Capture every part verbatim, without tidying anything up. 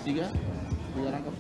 Tiga, tiga rangkap.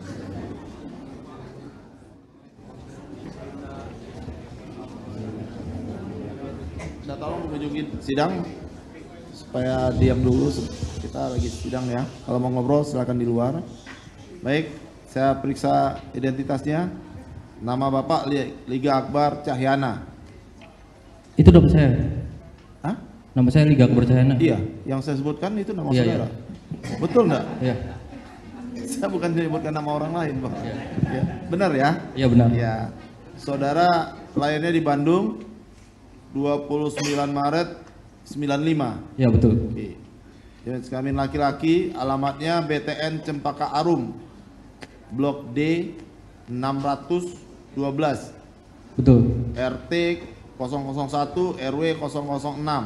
Kita tolong mengunjungi sidang supaya diam dulu, kita lagi sidang ya. Kalau mau ngobrol silakan di luar. Baik, saya periksa identitasnya. Nama Bapak Liga Akbar Cahyana. Itu nama saya. Hah? Nama saya Liga Akbar Cahyana. Iya, yang saya sebutkan itu nama iya, saudara. Iya. Betul enggak? Iya. Saya bukan menyebutkan nama orang lain, Pak. Iya. Ya. Benar ya? Iya benar. Ya. Saudara lahirnya di Bandung dua puluh sembilan Maret sembilan puluh lima. Iya betul. Oke. Jenis kelamin laki-laki, alamatnya B T N Cempaka Arum, Blok D enam ratus dua belas. Betul. R T nol nol satu R W nol nol enam.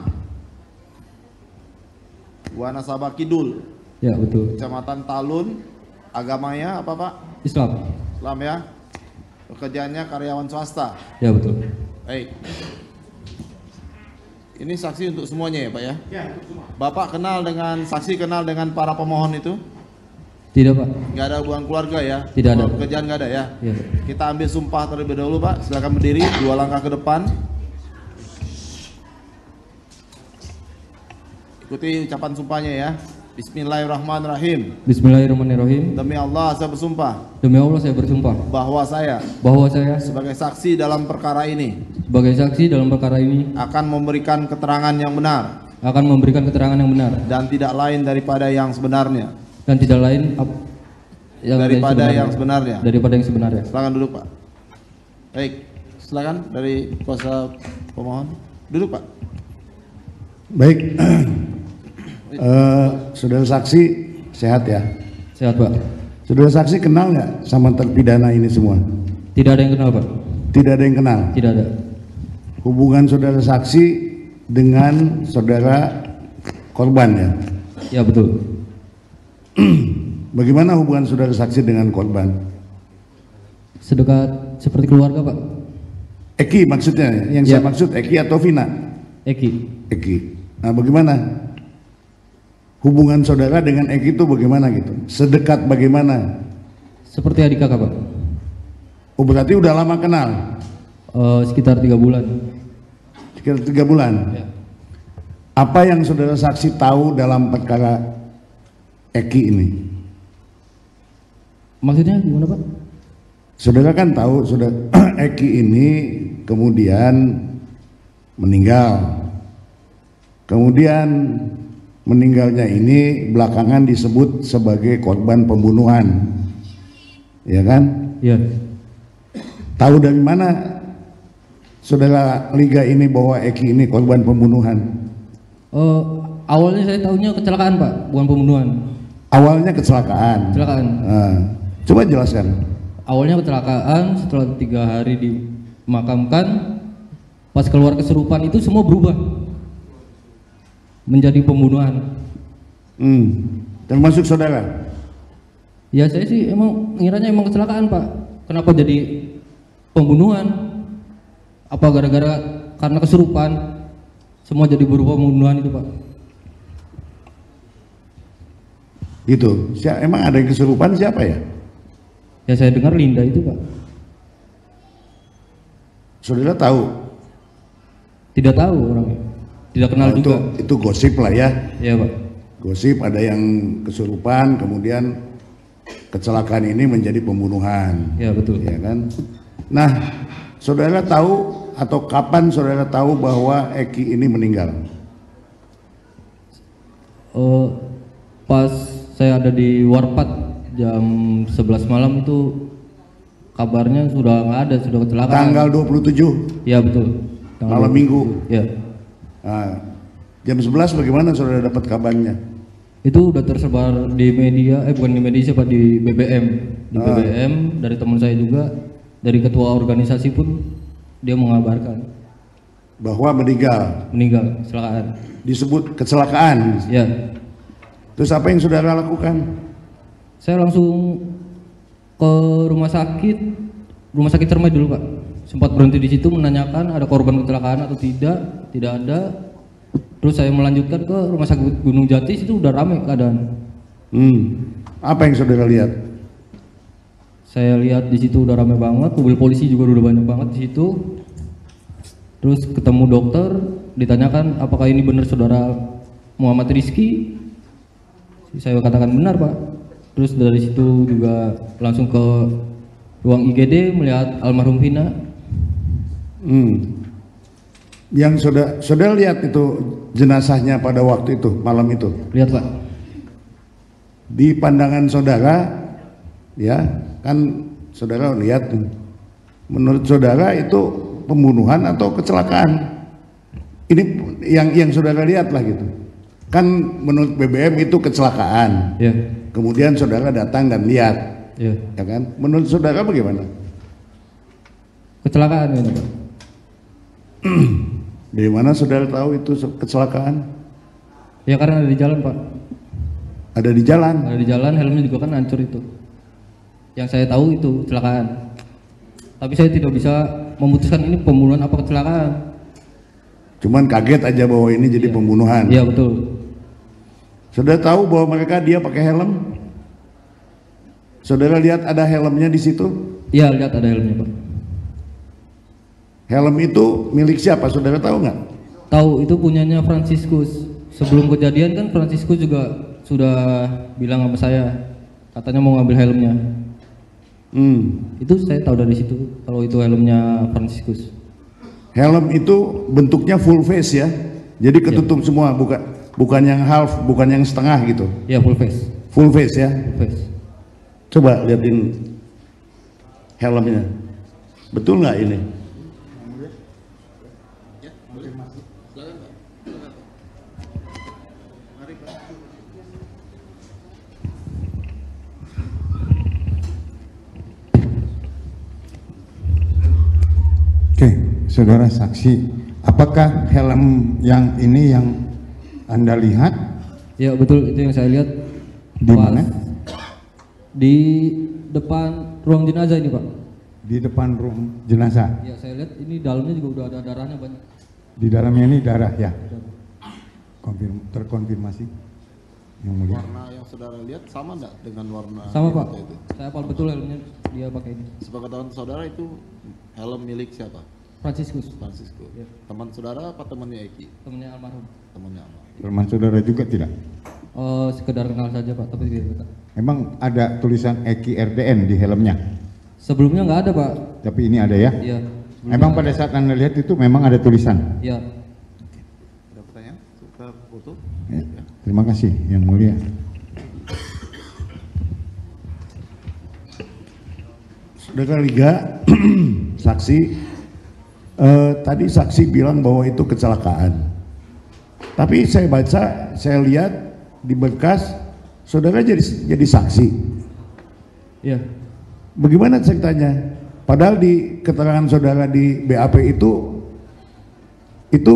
Wanasaba Kidul. Ya betul. Kecamatan Talun. Agamanya apa Pak? Islam. Islam ya. Pekerjaannya karyawan swasta. Ya betul. Baik. Ini saksi untuk semuanya ya Pak ya? Ya, untuk semua. Bapak kenal dengan, saksi kenal dengan para pemohon itu? Tidak Pak. Nggak ada hubungan keluarga ya? Tidak ada. Pekerjaan nggak ada ya? Ya. Kita ambil sumpah terlebih dahulu Pak. Silakan berdiri, dua langkah ke depan. Ikuti ucapan sumpahnya ya. Bismillahirrahmanirrahim. Bismillahirrahmanirrahim. Demi Allah saya bersumpah Demi Allah saya bersumpah bahwa saya bahwa saya sebagai saksi dalam perkara ini sebagai saksi dalam perkara ini akan memberikan keterangan yang benar akan memberikan keterangan yang benar dan tidak lain daripada yang sebenarnya. dan tidak lain ap- yang Daripada sebenarnya. yang sebenarnya. Daripada yang sebenarnya. Silakan duduk Pak. Baik, silakan dari kuasa pemohon. Duduk Pak. Baik. Uh, saudara saksi sehat ya? Sehat Pak. Saudara saksi kenal nggak sama terpidana ini semua? Tidak ada yang kenal Pak. Tidak ada yang kenal. Tidak ada. Hubungan saudara saksi dengan saudara korban ya? Ya betul. Bagaimana hubungan saudara saksi dengan korban? Sedekat seperti keluarga Pak. Eki maksudnya? Yang Ya. saya maksud Eki atau Vina? Eki. Eki. Nah bagaimana hubungan saudara dengan Eki itu bagaimana gitu? Sedekat bagaimana? Seperti adik kakak Pak. Oh berarti udah lama kenal? Uh, sekitar tiga bulan. Sekitar tiga bulan? Ya. Apa yang saudara saksi tahu dalam perkara Eki ini? Maksudnya gimana Pak? Saudara kan tahu saudara Eki ini kemudian meninggal. Kemudian meninggalnya ini belakangan disebut sebagai korban pembunuhan. Ya kan? Iya. Tahu dari mana saudara Liga ini bahwa Eki ini korban pembunuhan? Uh, awalnya saya tahunya kecelakaan Pak, bukan pembunuhan. Awalnya kecelakaan. Kecelakaan. Nah, coba jelaskan. Awalnya kecelakaan, setelah tiga hari dimakamkan, pas keluar kesurupan itu semua berubah menjadi pembunuhan. Hmm. Termasuk saudara? Ya saya sih emang ngiranya emang kecelakaan Pak. Kenapa jadi pembunuhan? Apa gara-gara karena kesurupan semua jadi berubah pembunuhan itu Pak? Gitu. Siapa, emang ada yang kesurupan siapa ya? Ya saya dengar Linda itu Pak. Saudara tahu? Tidak tahu orangnya. Tidak kenal Oh, juga. Itu, itu gosip lah ya. Iya Pak. Gosip ada yang kesurupan kemudian kecelakaan ini menjadi pembunuhan. Ya betul. Ya kan? Nah, saudara tahu atau kapan saudara tahu bahwa Eki ini meninggal? Uh, pas saya ada di Warpat jam sebelas malam itu kabarnya sudah nggak ada, sudah kecelakaan. Tanggal dua puluh tujuh? Ya betul. Tanggal Malam dua puluh tujuh. minggu? Ya. Nah, jam sebelas bagaimana saudara dapat kabarnya? Itu udah tersebar di media, eh bukan di media siapa, di B B M. Di Ah. B B M dari teman saya juga, dari ketua organisasi pun dia mengabarkan Bahwa meninggal? meninggal kecelakaan. Disebut kecelakaan? Ya. Terus apa yang saudara lakukan? Saya langsung ke rumah sakit, rumah sakit Cermai dulu Pak. Sempat berhenti di situ menanyakan ada korban kecelakaan atau tidak, tidak ada. Terus saya melanjutkan ke rumah sakit Gunung Jati, situ udah ramai keadaan. Hmm. Apa yang saudara lihat? Saya lihat di situ udah ramai banget, mobil polisi juga udah banyak banget di situ. Terus ketemu dokter, ditanyakan apakah ini benar saudara Muhammad Rizky. Saya katakan benar Pak. Terus dari situ juga langsung ke ruang I G D melihat almarhum Vina. Hmm. Yang saudara, saudara lihat itu jenazahnya pada waktu itu, malam itu? Lihat Pak. Di pandangan saudara, ya kan saudara lihat, menurut saudara itu pembunuhan atau kecelakaan? Ini yang yang saudara lihat lah gitu. Kan menurut B B M itu kecelakaan. Ya. Kemudian saudara datang dan lihat, Ya. ya kan? Menurut saudara bagaimana? Kecelakaan ini Pak. Dari mana saudara tahu itu kecelakaan? Ya karena ada di jalan Pak. Ada di jalan. Ada di jalan, helmnya juga kan hancur itu. Yang saya tahu itu kecelakaan. Tapi saya tidak bisa memutuskan ini pembunuhan apa kecelakaan. Cuman kaget aja bahwa ini jadi Iya. pembunuhan. Iya betul. Saudara tahu bahwa mereka dia pakai helm? Saudara lihat ada helmnya di situ? Iya lihat ada helmnya Pak. Helm itu milik siapa? Saudara tahu nggak? Tahu itu punyanya Franciscus. Sebelum kejadian kan Franciscus juga sudah bilang sama saya, katanya mau ngambil helmnya. Hmm. Itu saya tahu dari situ kalau itu helmnya Franciscus. Helm itu bentuknya full face ya, jadi ketutup ya. Semua, bukan bukan yang half, bukan yang setengah gitu. Ya full face. Full face ya. Full face. Coba liatin helmnya, betul nggak ini? Oke, saudara saksi, apakah helm yang ini yang Anda lihat? Ya betul, itu yang saya lihat. Di Pas mana? Di depan ruang jenazah ini Pak. Di depan ruang jenazah. Ya saya lihat ini dalamnya juga udah ada darahnya banyak. Di dalamnya ini darah ya. Konfirm, terkonfirmasi. Yang mulia. Warna yang saudara lihat sama enggak dengan warna Sama di Pak. foto itu? Saya hafal betul helmnya dia pakai ini. Sepengetahuan saudara itu helm milik siapa? Franciscus. Francisco. Ya. Teman saudara apa temannya Eki? Temennya almarhum. Temannya Amal. Teman saudara juga tidak? Oh, sekedar kenal saja Pak, tapi tidak dekat. Memang ada tulisan Eki R D N di helmnya, Sebelumnya nggak ada Pak. tapi ini ada ya? Iya. Memang pada saat Anda lihat itu memang ada tulisan. Iya. Ada pertanyaan? Suka foto? Ya, terima kasih yang mulia. Saudara Liga, saksi, eh, tadi saksi bilang bahwa itu kecelakaan. Tapi saya baca, saya lihat di berkas, saudara jadi jadi saksi. Iya. Bagaimana ceritanya? Padahal di keterangan saudara di B A P itu, itu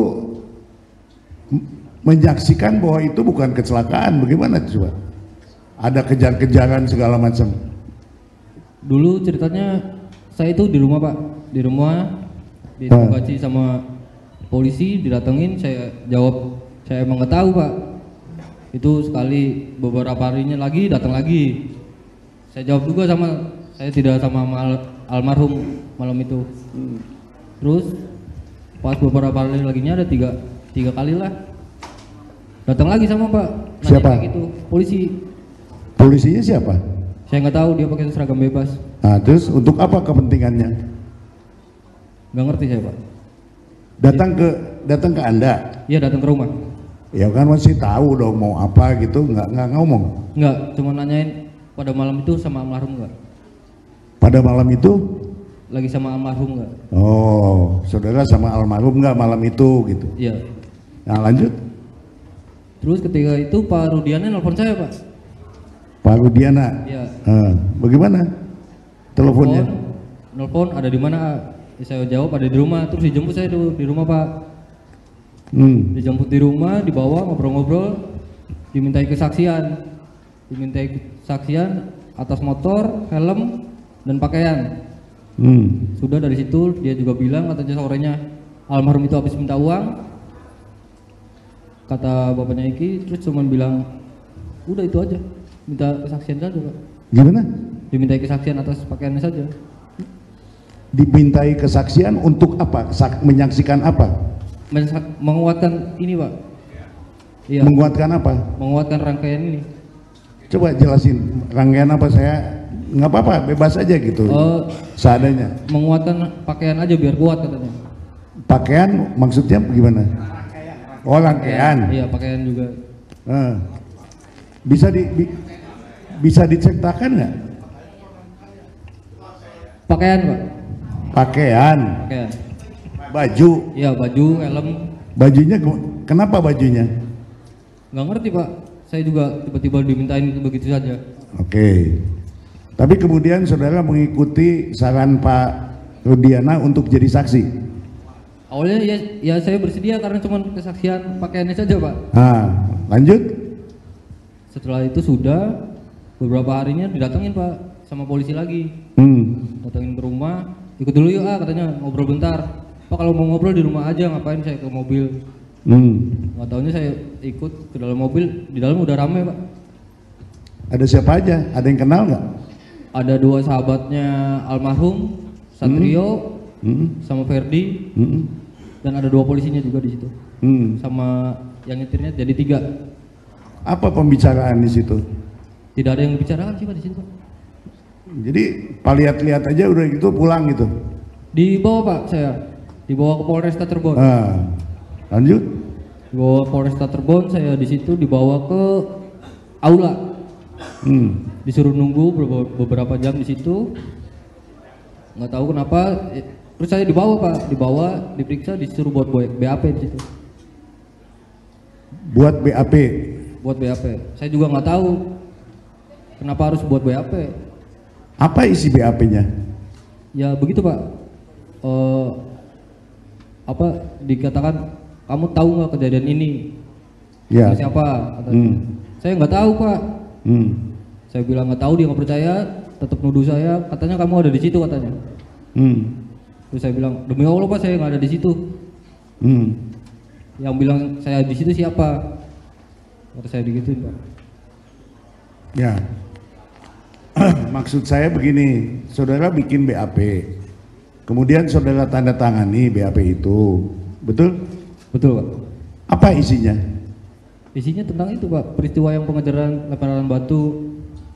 menyaksikan bahwa itu bukan kecelakaan. Bagaimana coba? Ada kejar-kejaran segala macam. Dulu ceritanya saya itu di rumah Pak, di rumah diinterogasi sama polisi, didatengin, saya jawab saya emang nggak tahu Pak. Itu sekali, beberapa harinya lagi datang lagi. Saya jawab juga sama saya tidak sama mal, almarhum malam itu. Terus pas beberapa hari lagi ada tiga tiga kali lah. Datang lagi sama Pak. Nanya Siapa? kayak gitu, polisi. Polisinya siapa? Saya nggak tahu, dia pakai seragam bebas. Nah, terus untuk apa kepentingannya? Nggak ngerti saya Pak. Datang ke datang ke Anda? Iya datang ke rumah. Ya kan masih tahu dong mau apa gitu, nggak nggak ngomong. Nggak, cuma nanyain pada malam itu sama almarhum nggak? Pada malam itu? Lagi sama almarhum nggak? Oh, saudara sama almarhum nggak malam itu gitu. Iya. Nah lanjut, Terus ketika itu Pak Rudiana nelpon saya Pak. Pak Rudiana. Iya. Ah, bagaimana? Teleponnya? Nelpon, ada di mana? Ya, saya jawab ada di rumah. Terus dijemput saya tuh di rumah Pak. Hmm. Dijemput di rumah, dibawa ngobrol-ngobrol, dimintai kesaksian, dimintai kesaksian atas motor, helm, dan pakaian. Hmm. Sudah dari situ dia juga bilang katanya sorenya almarhum itu habis minta uang. Kata bapaknya Iki, terus cuman bilang udah itu aja. Minta kesaksian saja Pak. Gimana? Dimintai kesaksian atas pakaiannya saja. Dimintai kesaksian untuk apa? Sak- menyaksikan apa? Men- menguatkan ini Pak. Iya. Menguatkan apa? Menguatkan rangkaian ini. Coba jelasin rangkaian apa, saya nggak apa-apa, bebas aja gitu. Oh, Seadanya. menguatkan pakaian aja biar kuat katanya. Pakaian maksudnya gimana? Oh, rangkaian. Iya, pakaian juga. Eh, bisa di, bi- bisa diceritakan nggak? Pakaian Pak. Pakaian, Pakaian. baju, Iya, baju, helm. bajunya ke- kenapa bajunya? Nggak ngerti Pak. Saya juga tiba-tiba dimintain begitu saja. Oke. Tapi kemudian saudara mengikuti saran Pak Rudiana untuk jadi saksi. Awalnya ya, ya saya bersedia karena cuma kesaksian pakaiannya saja Pak. Nah, lanjut. Setelah itu sudah beberapa harinya didatengin Pak sama polisi lagi. Hmm. Datengin ke rumah, ikut dulu yuk ah katanya, ngobrol bentar. Pak kalau mau ngobrol di rumah aja, ngapain saya ke mobil. Hmm. Nggak taunya saya ikut ke dalam mobil, di dalam udah rame Pak. Ada siapa aja? Ada yang kenal nggak? Ada dua sahabatnya almarhum, Satrio Hmm. sama Ferdi, Hmm. dan ada dua polisinya juga di situ. Hmm. Sama yang nyetirnya jadi tiga. Apa pembicaraan di situ? Tidak ada yang dibicarakan sih Pak di situ Pak. Jadi Pak lihat-lihat aja udah gitu pulang gitu. Dibawa Pak saya, dibawa ke Polresta Cirebon. Nah, lanjut. Dibawa ke Polresta Cirebon, saya di situ dibawa ke aula. Hmm. Disuruh nunggu beberapa, beberapa jam di situ. Nggak tahu kenapa, eh, terus saya dibawa Pak, dibawa, diperiksa, disuruh buat B A P di situ. Buat B A P. Buat B A P. Saya juga nggak tahu kenapa harus buat B A P. Apa isi B A P-nya? Ya begitu Pak. Eh, apa dikatakan kamu tahu nggak kejadian ini? Ya. Sama siapa? Katanya. Hmm. Saya nggak tahu Pak. Hmm. Saya bilang nggak tahu, dia nggak percaya, tetap nuduh saya. Katanya kamu ada di situ katanya. Hmm. Terus saya bilang demi Allah Pak saya nggak ada di situ. Hmm. Yang bilang saya di situ siapa? Kata saya digituin Pak. Ya. Maksud saya begini, saudara bikin B A P, kemudian saudara tanda tangani B A P itu, betul? Betul Pak. Apa isinya? Isinya tentang itu Pak, peristiwa yang pengejaran lemparan batu.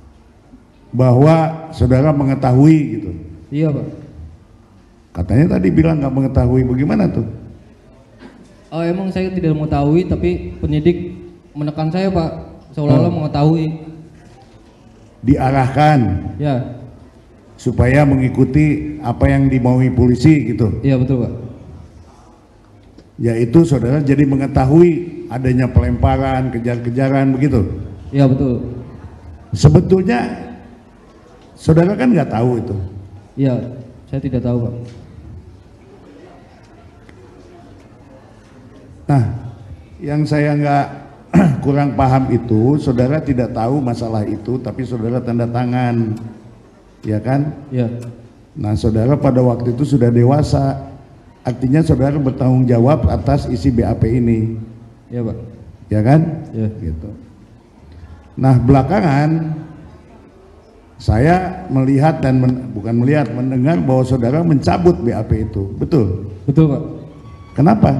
Bahwa saudara mengetahui gitu. Iya Pak. Katanya tadi bilang nggak mengetahui, bagaimana tuh? Oh, emang saya tidak mengetahui, tapi penyidik menekan saya Pak, seolah-olah Oh. mengetahui. Diarahkan Ya, supaya mengikuti apa yang dimaui polisi gitu. iya betul Pak. Yaitu saudara jadi mengetahui adanya pelemparan, kejar-kejaran begitu. Iya betul. Sebetulnya saudara kan nggak tahu itu. Iya, saya tidak tahu Pak. Nah, yang saya nggak kurang paham itu, saudara tidak tahu masalah itu, tapi saudara tanda tangan, ya kan? Iya. Nah, saudara pada waktu itu sudah dewasa, artinya saudara bertanggung jawab atas isi B A P ini, Iya Pak. ya kan? Iya. Gitu. Nah, belakangan saya melihat dan men, bukan melihat, mendengar bahwa saudara mencabut B A P itu, betul? Betul Pak. Kenapa?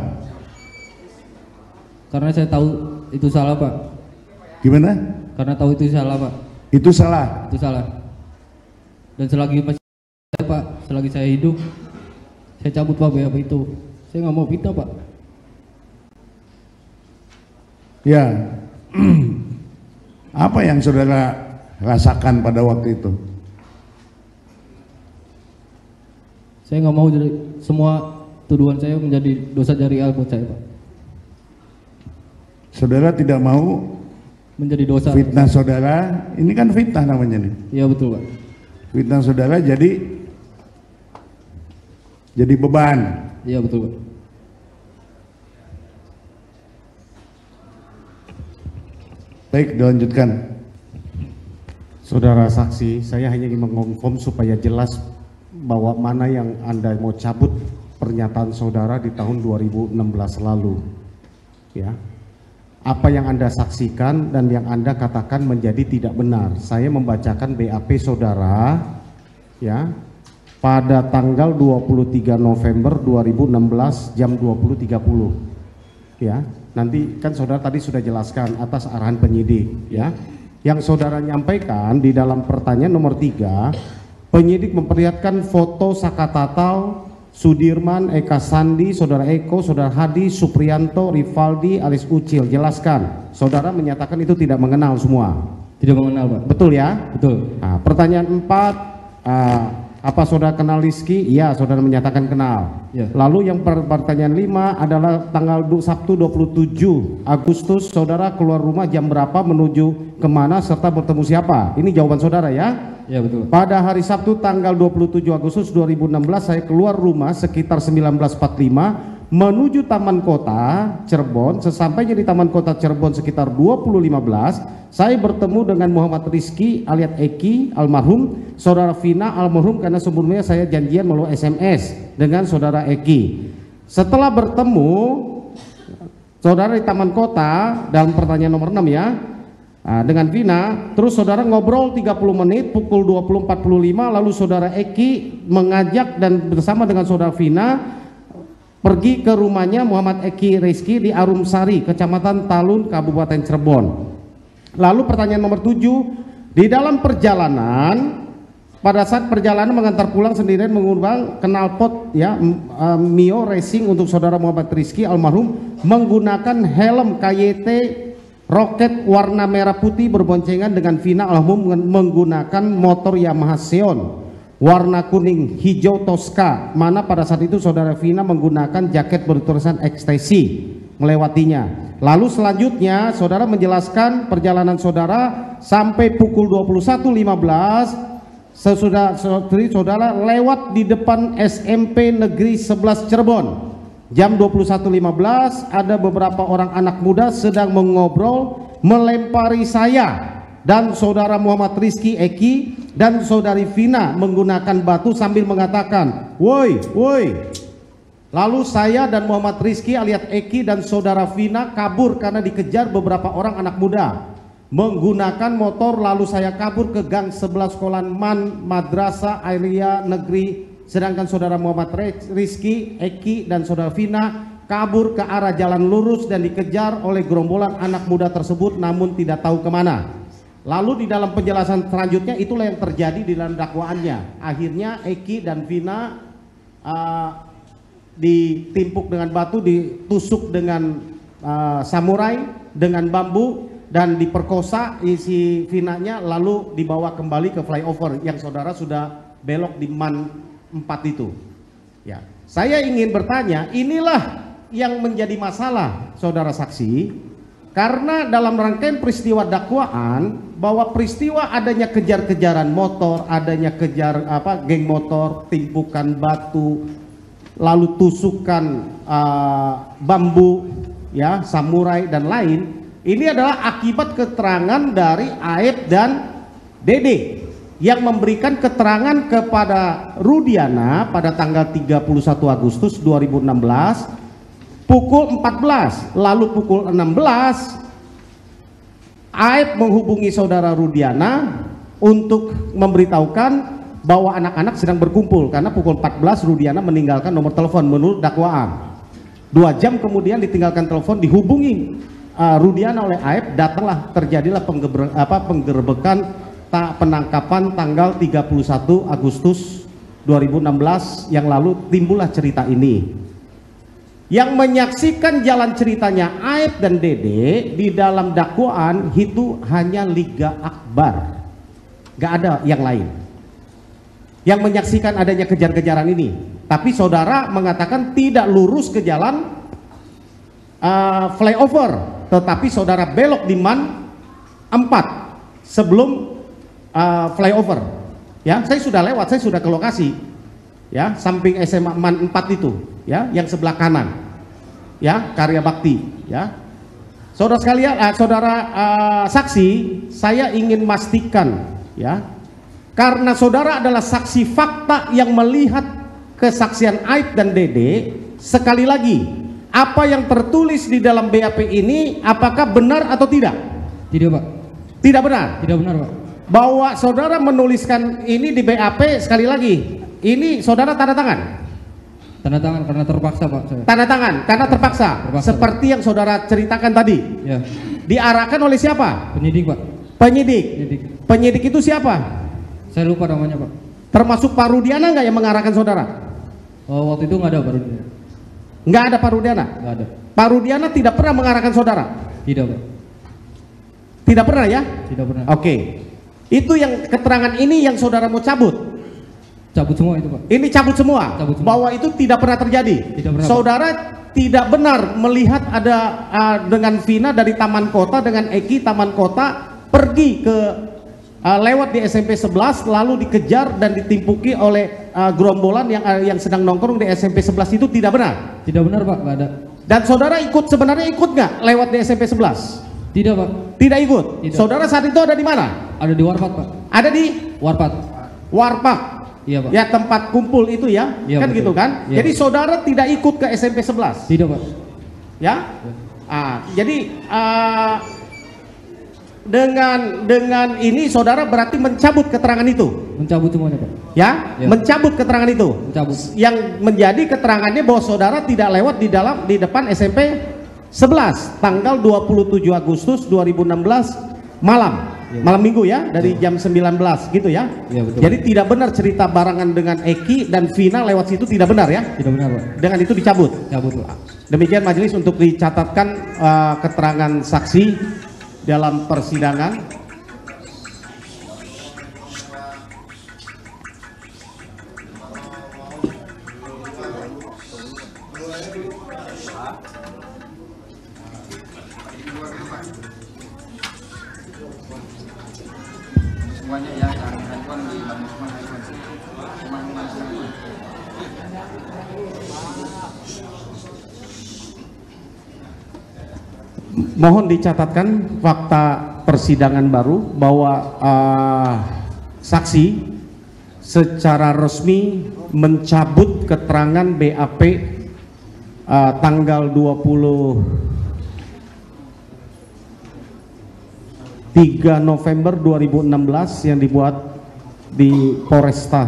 Karena saya tahu itu salah Pak. Gimana? Karena tahu itu salah Pak. Itu salah. Itu salah. Dan selagi masih saya Pak, selagi saya hidup, saya cabut Pak B A P itu. Saya nggak mau fitnah Pak. Ya. Apa yang saudara rasakan pada waktu itu? Saya nggak mau jadi semua tuduhan saya menjadi dosa jariah buat saya Pak. Saudara tidak mau Menjadi dosa. fitnah saudara, ini kan fitnah namanya nih. Iya betul Pak. Fitnah saudara jadi jadi beban. Iya betul Pak. Baik, dilanjutkan. Saudara saksi, saya hanya ingin mengonfirm supaya jelas bahwa mana yang Anda mau cabut pernyataan saudara di tahun dua ribu enam belas lalu. Ya. apa yang Anda saksikan dan yang Anda katakan menjadi tidak benar. Saya membacakan B A P saudara ya pada tanggal dua puluh tiga November dua ribu enam belas jam dua puluh tiga puluh. Ya, nanti kan saudara tadi sudah jelaskan atas arahan penyidik ya. Yang saudara nyampaikan di dalam pertanyaan nomor tiga, penyidik memperlihatkan foto Sakatatau, Sudirman, Eka Sandi, saudara Eko, saudara Hadi, Supriyanto, Rivaldi, alias Ucil. Jelaskan. Saudara menyatakan itu tidak mengenal semua. Tidak mengenal, Pak. Betul ya? Betul. Nah, pertanyaan empat, uh, apa saudara kenal Rizky? Iya, saudara menyatakan kenal. Ya. Lalu yang per pertanyaan lima adalah tanggal Sabtu dua puluh tujuh Agustus, saudara keluar rumah jam berapa, menuju kemana, serta bertemu siapa? Ini jawaban saudara ya? Ya, betul. Pada hari Sabtu tanggal dua puluh tujuh Agustus dua ribu enam belas saya keluar rumah sekitar sembilan belas empat puluh lima menuju Taman Kota Cirebon. Sesampainya di Taman Kota Cirebon sekitar dua puluh lima belas, saya bertemu dengan Muhammad Rizky alias Eki almarhum, saudara Vina almarhum, karena sebelumnya saya janjian melalui S M S dengan saudara Eki. Setelah bertemu saudara di Taman Kota dalam pertanyaan nomor enam ya, nah, dengan Vina, terus saudara ngobrol tiga puluh menit, pukul dua puluh empat puluh lima, lalu saudara Eki mengajak dan bersama dengan saudara Vina pergi ke rumahnya Muhammad Eki Rizky di Arumsari, Kecamatan Talun, Kabupaten Cirebon. Lalu pertanyaan nomor tujuh, di dalam perjalanan, pada saat perjalanan mengantar pulang sendirian menggunakan knalpot ya, Mio Racing untuk saudara Muhammad Rizky almarhum menggunakan helm K Y T Roket warna merah putih berboncengan dengan Vina almarhum menggunakan motor Yamaha Xeon warna kuning hijau Tosca, mana pada saat itu saudara Vina menggunakan jaket bertulisan ekstasi melewatinya. Lalu selanjutnya saudara menjelaskan perjalanan saudara sampai pukul dua puluh satu lima belas sesudah saudara lewat di depan S M P Negeri sebelas Cirebon. Jam dua puluh satu lima belas ada beberapa orang anak muda sedang mengobrol melempari saya dan saudara Muhammad Rizky Eki dan saudari Vina menggunakan batu sambil mengatakan, "Woi, woi." Lalu saya dan Muhammad Rizky alias Eki dan saudara Vina kabur karena dikejar beberapa orang anak muda menggunakan motor. Lalu saya kabur ke gang sebelah sekolah Man Madrasah Ailia Negeri, sedangkan saudara Muhammad Rizky Eki dan saudara Vina kabur ke arah jalan lurus dan dikejar oleh gerombolan anak muda tersebut namun tidak tahu kemana. Lalu di dalam penjelasan selanjutnya itulah yang terjadi di dalam dakwaannya. Akhirnya Eki dan Vina uh, ditimpuk dengan batu, ditusuk dengan uh, samurai, dengan bambu, dan diperkosa isi Vinanya, lalu dibawa kembali ke flyover yang saudara sudah belok di Man empat itu. Ya, saya ingin bertanya, inilah yang menjadi masalah saudara saksi, karena dalam rangkaian peristiwa dakwaan bahwa peristiwa adanya kejar-kejaran motor, adanya kejar apa geng motor, timpukan batu, lalu tusukan uh, bambu, ya, samurai dan lain, ini adalah akibat keterangan dari Aep dan Dede yang memberikan keterangan kepada Rudiana pada tanggal tiga puluh satu Agustus dua ribu enam belas pukul empat belas, lalu pukul enam belas Aep menghubungi saudara Rudiana untuk memberitahukan bahwa anak-anak sedang berkumpul, karena pukul empat belas Rudiana meninggalkan nomor telepon menurut dakwaan. Dua jam kemudian ditinggalkan telepon, dihubungi uh, Rudiana oleh Aep, datanglah terjadilah penggeber, apa, penggerbekan tak penangkapan tanggal tiga puluh satu Agustus dua ribu enam belas yang lalu. Timbullah cerita ini. Yang menyaksikan jalan ceritanya Aep dan Dede di dalam dakwaan itu hanya Liga Akbar, gak ada yang lain yang menyaksikan adanya kejar-kejaran ini. Tapi saudara mengatakan tidak lurus ke jalan uh, flyover, tetapi saudara belok di Man empat sebelum uh, flyover. Ya, saya sudah lewat, saya sudah ke lokasi. Ya, samping S M A Man empat itu, ya, yang sebelah kanan, ya, Karya Bakti, ya. Saudara sekalian, uh, saudara uh, saksi, saya ingin memastikan, ya, karena saudara adalah saksi fakta yang melihat kesaksian Aep dan Dede. Sekali lagi, apa yang tertulis di dalam B A P ini apakah benar atau tidak? Tidak Pak. Tidak benar. Tidak benar Pak. Bahwa saudara menuliskan ini di B A P, sekali lagi, ini saudara tanda tangan. Tanda tangan karena terpaksa Pak. Saya. Tanda tangan karena terpaksa. Terpaksa, Seperti yang saudara ceritakan tadi. Ya. Diarahkan oleh siapa? Penyidik Pak. Penyidik. Penyidik. Penyidik itu siapa? Saya lupa namanya Pak. Termasuk Pak Rudiana nggak yang mengarahkan saudara? Oh, waktu itu nggak ada baru. Nggak ada Pak Rudiana. Nggak ada. Pak Rudiana tidak pernah mengarahkan saudara. Tidak Pak. Tidak pernah ya? Tidak pernah. Oke. Itu yang keterangan ini yang saudara mau cabut. Cabut semua itu Pak. Ini cabut semua. Cabut semua. Bahwa itu tidak pernah terjadi. Tidak pernah, saudara Pak. Tidak benar melihat ada uh, dengan Vina dari Taman Kota dengan Eki Taman Kota pergi ke uh, lewat di S M P sebelas lalu dikejar dan ditimpuki oleh uh, gerombolan yang uh, yang sedang nongkrong di S M P sebelas. Itu tidak benar. Tidak benar Pak, nggak ada. Dan saudara ikut, sebenarnya ikut nggak lewat di S M P sebelas? Tidak Pak. Tidak ikut. Tidak. Saudara saat itu ada di mana? Ada di Warpat Pak. Ada di Warpat. Warpak. Iya Pak. Ya, tempat kumpul itu ya, Iya, kan betul. gitu kan? Iya. Jadi saudara tidak ikut ke S M P sebelas. Tidak Pak. Ya. Ah, jadi ah, dengan dengan ini saudara berarti mencabut keterangan itu. Mencabut semuanya Pak. Ya, Ya. mencabut keterangan itu. Mencabut. Yang menjadi keterangannya bahwa saudara tidak lewat di dalam di depan S M P sebelas tanggal dua puluh tujuh Agustus dua ribu enam belas malam. Ya. Malam Minggu ya, dari jam sembilan belas gitu ya. Ya, betul. Jadi tidak benar cerita barangan dengan Eki dan Vina lewat situ, tidak benar ya. Tidak benar Pak. Dengan itu dicabut. Cabut Pak. Demikian majelis untuk dicatatkan uh, keterangan saksi dalam persidangan. Semuanya ya, jangan handphone di dalam rumah handphone. Rumah-rumah handphone. Mohon dicatatkan fakta persidangan baru bahwa uh, saksi secara resmi mencabut keterangan B A P uh, tanggal dua puluh tiga November dua ribu enam belas yang dibuat di Polresta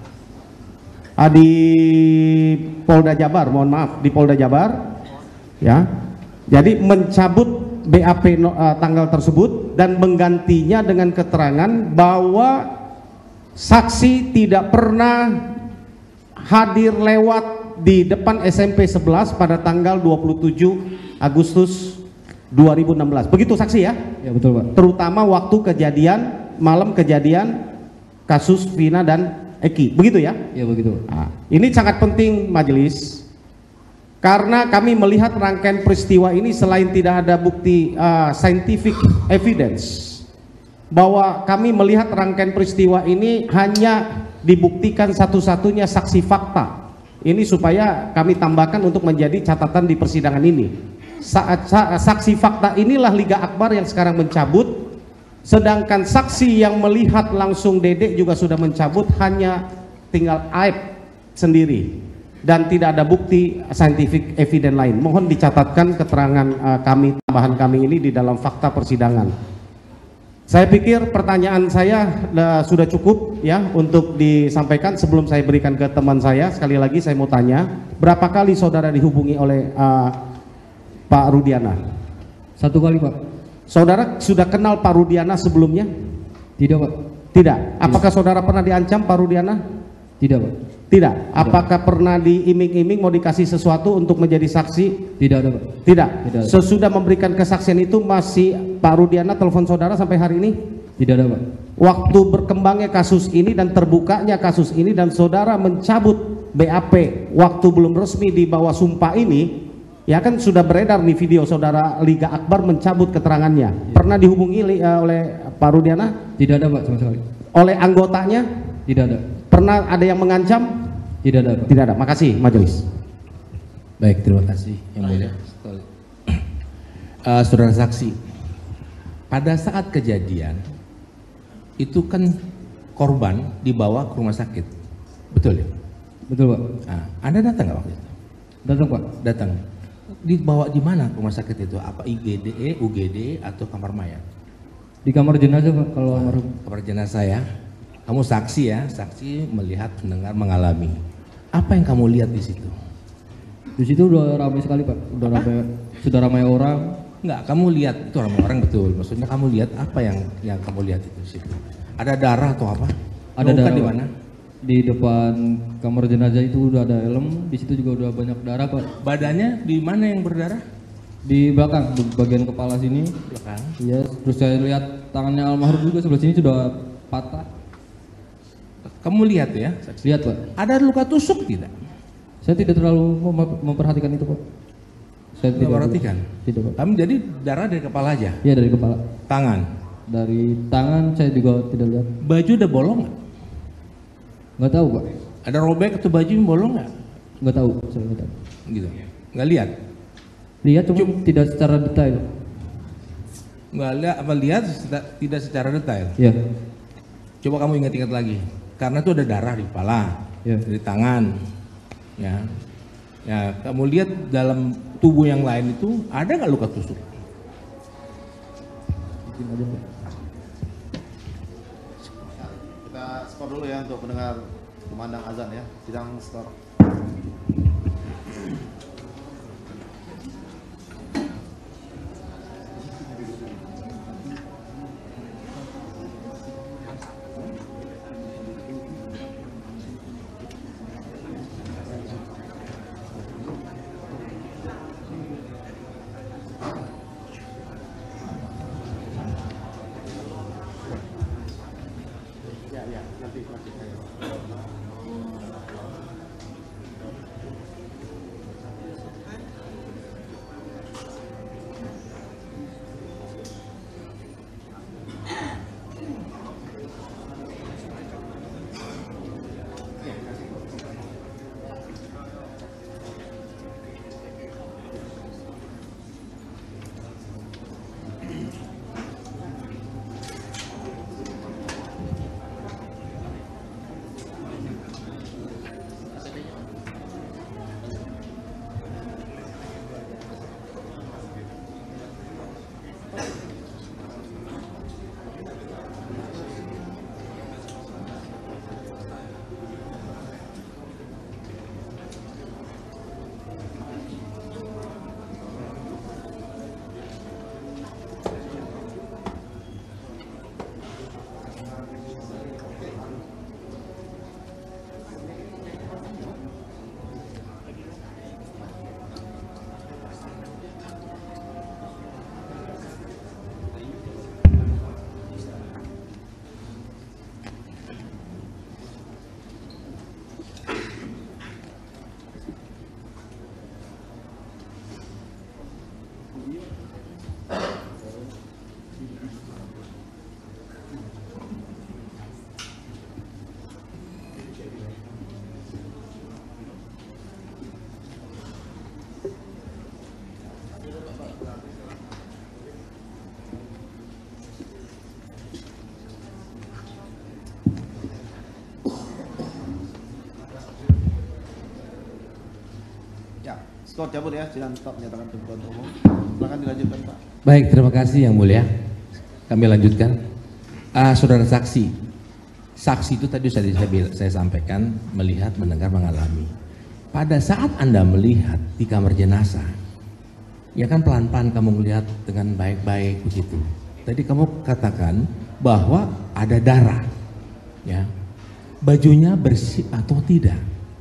ah, di Polda Jabar, mohon maaf, di Polda Jabar ya. Jadi mencabut B A P no, uh, tanggal tersebut dan menggantinya dengan keterangan bahwa saksi tidak pernah hadir lewat di depan S M P sebelas pada tanggal dua puluh tujuh Agustus dua ribu enam belas. Begitu saksi ya? Ya betul Pak. Terutama waktu kejadian, malam kejadian kasus Vina dan Eki. Begitu ya? Ya begitu Pak. Nah, ini sangat penting majelis. Karena kami melihat rangkaian peristiwa ini selain tidak ada bukti uh, scientific evidence, bahwa kami melihat rangkaian peristiwa ini hanya dibuktikan satu-satunya saksi fakta. Ini supaya kami tambahkan untuk menjadi catatan di persidangan ini. Saat saksi fakta inilah Liga Akbar yang sekarang mencabut, sedangkan saksi yang melihat langsung Dedek juga sudah mencabut, hanya tinggal Aib sendiri. Dan tidak ada bukti scientific evidence lain. Mohon dicatatkan keterangan uh, kami, tambahan kami ini di dalam fakta persidangan. Saya pikir pertanyaan saya uh, sudah cukup ya untuk disampaikan. Sebelum saya berikan ke teman saya, sekali lagi saya mau tanya, berapa kali saudara dihubungi oleh uh, Pak Rudiana? Satu kali Pak. Saudara sudah kenal Pak Rudiana sebelumnya? Tidak Pak. Tidak. Apakah saudara pernah diancam Pak Rudiana? Tidak Pak. Tidak. Apakah pernah diiming-iming mau dikasih sesuatu untuk menjadi saksi? Tidak ada Pak. Tidak. Tidak. Sesudah memberikan kesaksian itu masih Pak Rudiana telepon saudara sampai hari ini? Tidak ada Pak. Waktu berkembangnya kasus ini dan terbukanya kasus ini dan saudara mencabut B A P waktu belum resmi di bawah sumpah ini, ya kan sudah beredar nih video saudara Liga Akbar mencabut keterangannya. Ya. Pernah dihubungi uh, oleh Pak Rudiana? Tidak ada Pak sama sekali. Oleh anggotanya? Tidak ada. Pernah ada yang mengancam? Tidak ada Pak. Tidak ada. Makasih majelis. Baik, terima kasih yang mulia. Uh, saudara saksi, pada saat kejadian itu kan korban dibawa ke rumah sakit, betul ya? Betul Pak. Nah, Anda datang nggak waktu itu? Datang Pak. Datang. dibawa di mana rumah sakit itu? Apa I G D E, U G D, atau kamar mayat? Di kamar jenazah Pak, kalau almarhum. Kamar jenazah ya. Kamu saksi ya, saksi melihat, mendengar, mengalami. Apa yang kamu lihat di situ? Di situ udah ramai sekali Pak, udah ramai, sudah ramai orang. Enggak, kamu lihat itu orang-orang betul. Maksudnya kamu lihat apa yang yang kamu lihat itu di situ? Ada darah atau apa? Ada Luka darah di Pak. mana? Di depan kamar jenazah itu udah ada helm, di situ juga udah banyak darah Pak. Badannya di mana yang berdarah? Di belakang, di bagian kepala sini. Belakang. Iya, terus saya lihat tangannya almarhum juga sebelah sini sudah patah. Kamu lihat ya? Lihat Pak. Ada luka tusuk tidak? Saya tidak terlalu mem- memperhatikan itu Pak. Saya Tidak tidak perhatikan. Tidak Pak. Kamu jadi darah dari kepala aja? Iya dari kepala. Tangan? Dari tangan saya juga tidak lihat. Baju udah bolong nggak? Nggak tahu Pak. Ada robek atau baju yang bolong nggak? Nggak tahu, saya nggak tahu. Gitu. Nggak lihat? Lihat cuma tidak secara detail. Nggak lihat apa lihat seta- tidak secara detail? Iya. Coba kamu ingat-ingat lagi. Karena itu ada darah di kepala, Iya. di tangan, ya. Ya, kamu lihat dalam tubuh yang lain itu ada nggak luka tusuk? Mungkin ada Pak. Kita skor dulu ya untuk mendengar kumandang azan ya. Sidang skor. Skor cabut ya, sidang tetap menyatakan terbuka untuk umum. Silakan dilanjutkan Pak. Baik, terima kasih Yang Mulia. Kami lanjutkan. Ah, saudara saksi, saksi itu tadi saya, saya, saya sampaikan melihat, mendengar, mengalami. Pada saat Anda melihat di kamar jenazah, ya kan pelan-pelan kamu melihat dengan baik-baik begitu. Tadi kamu katakan bahwa ada darah, ya. Bajunya bersih atau tidak?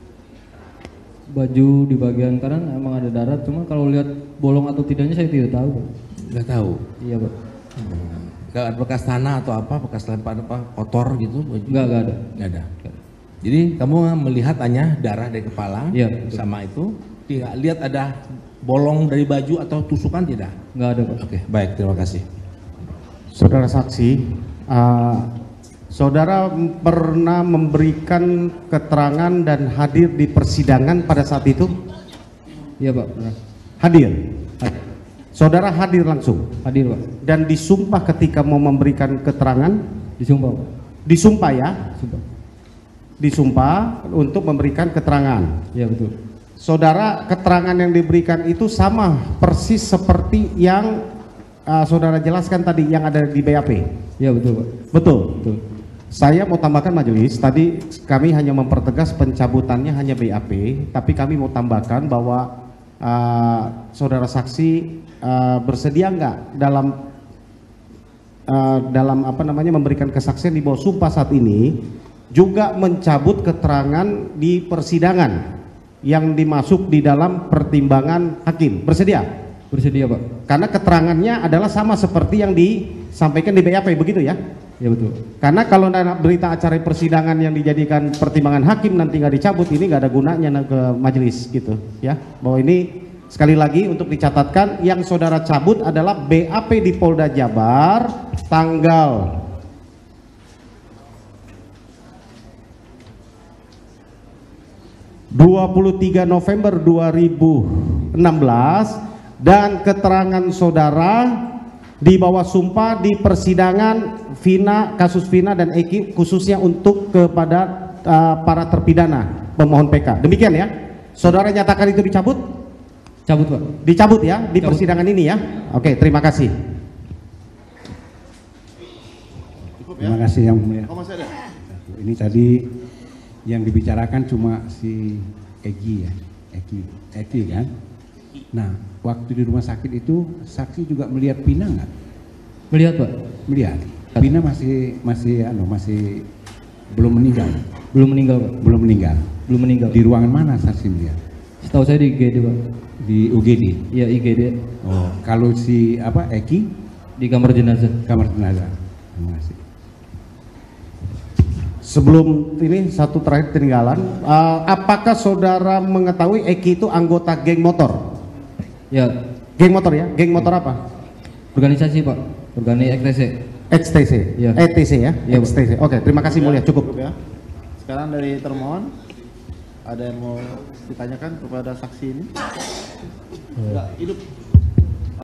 Baju di bagian kanan emang ada darah, cuma kalau lihat bolong atau tidaknya saya tidak tahu Pak. Nggak tahu. Iya Pak. Nggak ada bekas tanah atau apa, bekas lempar apa kotor gitu baju? Enggak, enggak ada. Nggak ada. Jadi kamu melihat hanya darah dari kepala, Iya, betul. sama itu tidak lihat ada bolong dari baju atau tusukan tidak? Enggak ada Pak. Oke, baik, terima kasih. Saudara saksi, uh, saudara pernah memberikan keterangan dan hadir di persidangan pada saat itu? Iya Pak, benar. Hadir. Saudara hadir langsung Hadir Pak. dan disumpah ketika mau memberikan keterangan? Disumpah Pak. Disumpah ya? Sumpah. Disumpah untuk memberikan keterangan. Iya betul. saudara keterangan yang diberikan itu sama persis seperti yang uh, saudara jelaskan tadi yang ada di B A P. Ya betul Pak. Betul. Betul. Saya mau tambahkan majelis, tadi kami hanya mempertegas pencabutannya hanya B A P, tapi kami mau tambahkan bahwa uh, saudara saksi uh, bersedia nggak dalam uh, dalam apa namanya memberikan kesaksian di bawah sumpah saat ini juga mencabut keterangan di persidangan yang dimasuk di dalam pertimbangan hakim. Bersedia? Bersedia Pak. Karena keterangannya adalah sama seperti yang disampaikan di B A P, begitu ya? Ya betul. Karena kalau ada berita acara persidangan yang dijadikan pertimbangan hakim nanti nggak dicabut, ini nggak ada gunanya ke majelis gitu ya. Bahwa ini sekali lagi untuk dicatatkan yang saudara cabut adalah B A P di Polda Jabar tanggal dua puluh tiga November dua ribu enam belas dan keterangan saudara di bawah sumpah di persidangan Vina, kasus Vina dan Eki khususnya untuk kepada uh, para terpidana pemohon P K. Demikian ya. Saudara nyatakan itu dicabut? Cabut Pak. Dicabut ya di Cabut. Persidangan ini ya. Oke, terima kasih. Cukup ya? Terima kasih Yang Mulia. Oh, masih ada? Ini tadi yang dibicarakan cuma si Egi ya, Eki, Eki kan. Nah, waktu di rumah sakit itu saksi juga melihat Pina nggak? Melihat Pak. Melihat. Pina masih masih anu masih belum meninggal. Belum meninggal Pak. Belum meninggal. Belum meninggal. Di ruangan mana saksi melihat? Setahu saya di I G D Pak. Di U G D. Iya I G D. Oh, kalau si apa Eki Di kamar jenazah. kamar jenazah. Terima kasih. Sebelum ini satu terakhir ketinggalan, uh, apakah saudara mengetahui Eki itu anggota geng motor? Ya. Geng motor ya? Geng motor apa? Organisasi Pak. Organisasi X T C. X T C, Ya. E T C ya? Ya, X T C. Oke, terima kasih mulia, cukup. ya. Sekarang dari termohon ada yang mau ditanyakan kepada saksi ini? Enggak, hidup.